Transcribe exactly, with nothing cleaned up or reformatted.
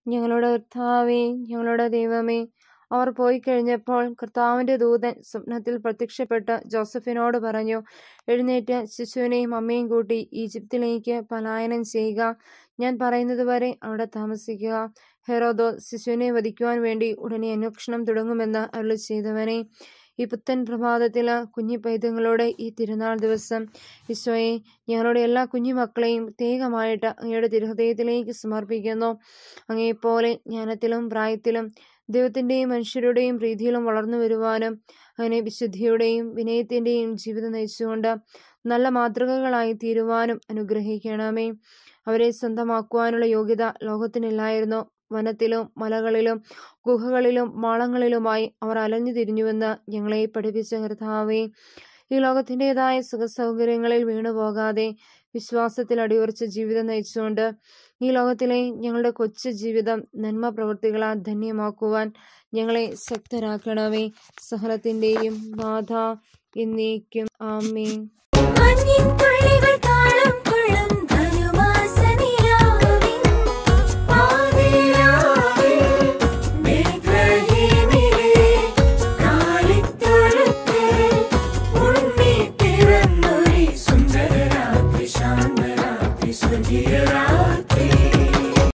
ഞങ്ങളുടെ കർത്താവേ, ഞങ്ങളുടെ ദൈവമേ, അവർ പോയി കഴിഞ്ഞപ്പോൾ കർത്താവിന്റെ ദൂതൻ സ്വപ്നത്തിൽ പ്രത്യക്ഷപ്പെട്ട് ജോസഫിനോട് പറഞ്ഞു, എഴുന്നേറ്റ് ശിശുവിനെയും അമ്മയും കൂട്ടി ഈജിപ്തിലേക്ക് പലായനം ചെയ്യുക. ഞാൻ പറയുന്നത് വരെ അവിടെ താമസിക്കുക. ഹെരോദോസ് ശിശുവിനെ വധിക്കുവാൻ വേണ്ടി ഉടനെ അന്വേഷണം തുടങ്ങുമെന്ന് അരുളി ചെയ്തവനെ, ഈ പുത്തൻ പ്രഭാതത്തില് കുഞ്ഞു പൈതങ്ങളോട് ഈ തിരുനാൾ ദിവസം ഈശോയെ, ഞങ്ങളുടെ എല്ലാ കുഞ്ഞുമക്കളെയും പ്രത്യേകമായിട്ട് അങ്ങയുടെ തിരുഹൃദയത്തിലേക്ക് സമർപ്പിക്കുന്നു. അങ്ങയെപ്പോലെ ജ്ഞാനത്തിലും പ്രായത്തിലും ദൈവത്തിന്റെയും മനുഷ്യരുടെയും പ്രീതിയിലും വളർന്നു വരുവാനും അങ്ങനെ വിശുദ്ധിയുടെയും വിനയത്തിന്റെയും ജീവിതം നയിച്ചുകൊണ്ട് നല്ല മാതൃകകളായി തീരുവാനും അനുഗ്രഹിക്കണമേ. അവരെ സ്വന്തമാക്കുവാനുള്ള യോഗ്യത ലോകത്തിനില്ലായിരുന്നു. വനത്തിലും മലകളിലും ഗുഹകളിലും മാളങ്ങളിലുമായി അവർ അലഞ്ഞു തിരിഞ്ഞുവെന്ന് ഞങ്ങളെ പഠിപ്പിച്ച കർത്താവേ, ഈ ലോകത്തിൻ്റെതായ സുഖസൗകര്യങ്ങളിൽ വീണുപോകാതെ വിശ്വാസത്തിൽ അടിയുറച്ച ജീവിതം നയിച്ചുകൊണ്ട് ഈ ലോകത്തിലെ ഞങ്ങളുടെ കൊച്ചു ജീവിതം നന്മ പ്രവൃത്തികളാൽ ധന്യമാക്കുവാൻ ഞങ്ങളെ ശക്തരാക്കണമേ. സകലത്തിന്റെയും നാഥ എന്നേക്കും ആമേൻ.